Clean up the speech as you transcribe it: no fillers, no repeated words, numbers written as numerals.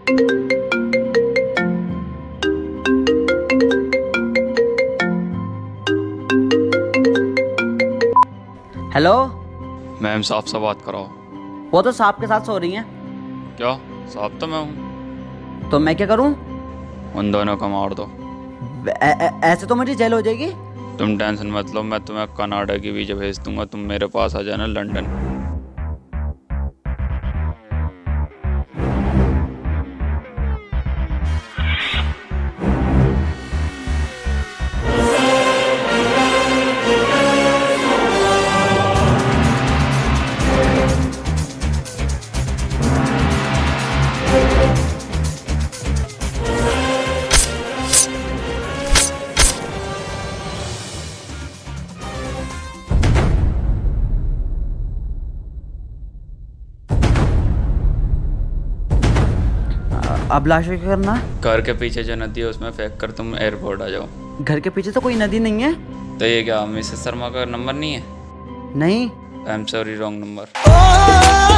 Hello ma'am, साहब से बात कराओ। वो तो साहब के साथ सो रही हैं। क्या? साहब तो मैं हूँ। तो मैं क्या करूँ? उन दोनों को मार दो। ऐसे तो मुझे जेल हो जाएगी। तुम टेंशन मत लो, मैं तुम्हें कनाडा की वीजा भेज दूंगा। तुम मेरे पास आ जाना लंदन। अब लाश को क्या करना? घर के पीछे जो नदी है उसमें फेंक कर तुम एयरपोर्ट आ जाओ। घर के पीछे तो कोई नदी नहीं है। तो ये क्या मिसेस शर्मा का नंबर नहीं है? नहीं। I am sorry, wrong number.